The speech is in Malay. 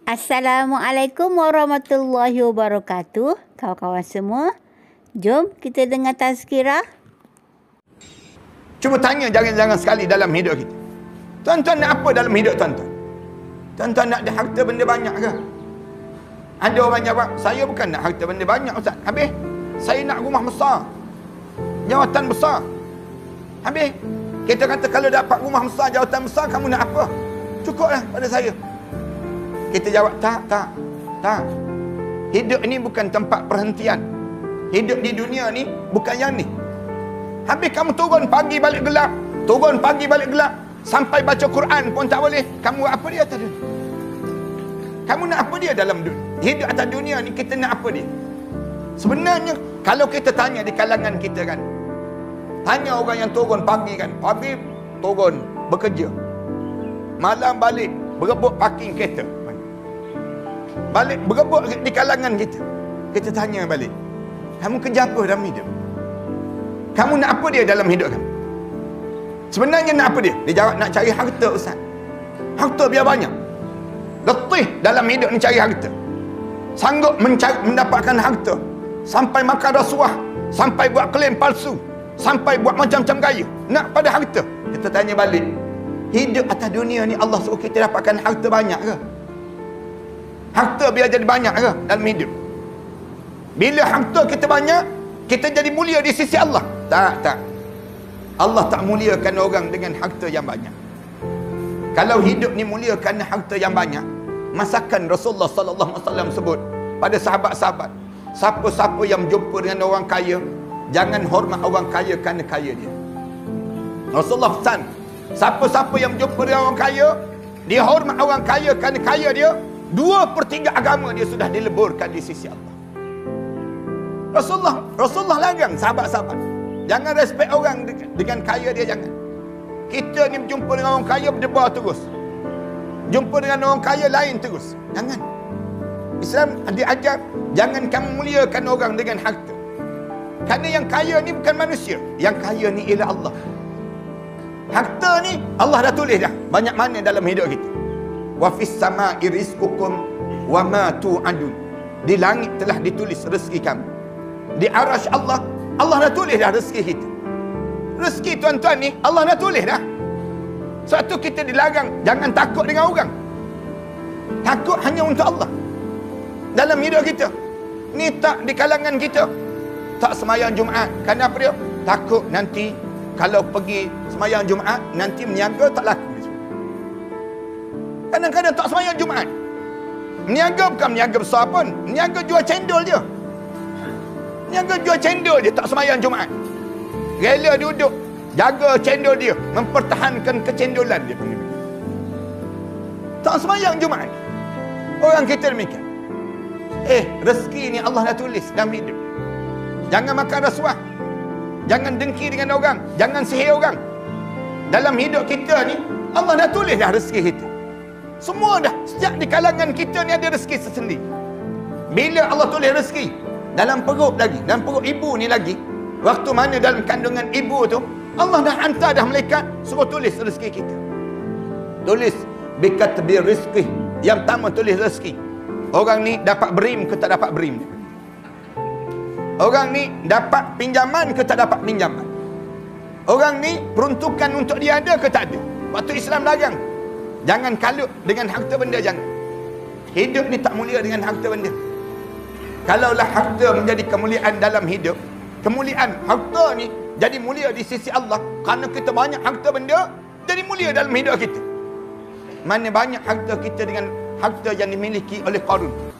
Assalamualaikum warahmatullahi wabarakatuh. Kawan-kawan semua, jom kita dengar tazkirah. Cuba tanya jangan-jangan sekali dalam hidup kita. Tuan-tuan nak apa dalam hidup tuan-tuan? Tuan-tuan nak ada harta benda banyak ke? Ada orang jawab, saya bukan nak harta benda banyak Ustaz. Habis, saya nak rumah besar, jawatan besar. Habis, kita kata kalau dapat rumah besar, jawatan besar, kamu nak apa? Cukuplah pada saya. Kita jawab, tak. Hidup ni bukan tempat perhentian. Hidup di dunia ni bukan yang ni. Habis kamu turun pagi balik gelap, sampai baca Quran pun tak boleh. Kamu apa dia atas dunia? Kamu nak apa dia dalam dunia? Hidup atas dunia ni kita nak apa dia? Sebenarnya kalau kita tanya di kalangan kita kan, tanya orang yang turun pagi kan, pagi turun bekerja, malam balik berebut parking kereta, balik berebut di kalangan kita. Kita tanya balik, kamu kerja apa dalam hidup? Kamu nak apa dia dalam hidup kamu? Sebenarnya nak apa dia? Dia jawab, nak cari harta Ustaz. Harta biar banyak. Letih dalam hidup ni cari harta. Sanggup mendapatkan harta. Sampai makan rasuah, sampai buat klaim palsu, sampai buat macam-macam gaya. Nak pada harta. Kita tanya balik, hidup atas dunia ni Allah suruh kita dapatkan harta banyak ke? Harta biar jadi banyak ke dalam hidup? Bila harta kita banyak, kita jadi mulia di sisi Allah? Tak. Allah tak muliakan orang dengan harta yang banyak. Kalau hidup ni mulia kerana harta yang banyak, masakan Rasulullah sallallahu alaihi wasallam sebut pada sahabat-sahabat, siapa-siapa yang jumpa dengan orang kaya, jangan hormat orang kaya kerana kaya dia. Rasulullah pesan, siapa-siapa yang jumpa dengan orang kaya, dia hormat orang kaya kerana kaya dia, 2/3 agama dia sudah dileburkan di sisi Allah. Rasulullah larang sahabat-sahabat, jangan respect orang dengan kaya dia, jangan. Kita ni berjumpa dengan orang kaya berdebar terus, jumpa dengan orang kaya lain terus, jangan. Islam diajar jangan kamu muliakan orang dengan harta, kerana yang kaya ni bukan manusia, yang kaya ni ialah Allah. Harta ni Allah dah tulis dah banyak mana dalam hidup kita. Wa fis samai rizqukum wa ma tu'adun. Di langit telah ditulis rezeki kamu. Di arasy Allah dah tulis dah rezeki kita. Rezeki tuan-tuan ni Allah dah tulis dah. Sebab tu kita dilarang jangan takut dengan orang. Takut hanya untuk Allah dalam hidup kita. Ni tak di kalangan kita tak semayang Jumaat. Kenapa dia? Takut nanti kalau pergi semayang Jumaat nanti meniaga tak laku. Kadang-kadang tak semayang Jumaat. Meniaga bukan meniaga besar pun, meniaga jual cendol je. Meniaga jual cendol je, tak semayang Jumaat. Rela duduk jaga cendol dia, mempertahankan kecendolan dia. Tak semayang Jumaat. Orang kita demikian. Rezeki ni Allah dah tulis dalam hidup. Jangan makan rasuah, jangan dengki dengan orang, jangan sihir orang. Dalam hidup kita ni Allah dah tulis dah rezeki kita. Semua dah, sejak di kalangan kita ni ada rezeki tersendiri. Bila Allah tulis rezeki dalam perut lagi, dalam perut ibu ni lagi, waktu mana dalam kandungan ibu tu, Allah dah hantar dah malaikat suruh tulis rezeki kita. Tulis bikatbi rizqi. Yang pertama tulis rezeki. Orang ni dapat berim ke tak dapat berim? Orang ni dapat pinjaman ke tak dapat pinjaman? Orang ni peruntukan untuk dia ada ke tak ada? Waktu Islam larang, jangan kalut dengan harta benda, jangan. Hidup ni tak mulia dengan harta benda. Kalaulah harta menjadi kemuliaan dalam hidup, kemuliaan harta ni jadi mulia di sisi Allah, kerana kita banyak harta benda, jadi mulia dalam hidup kita. Mana banyak harta kita dengan harta yang dimiliki oleh Qarun.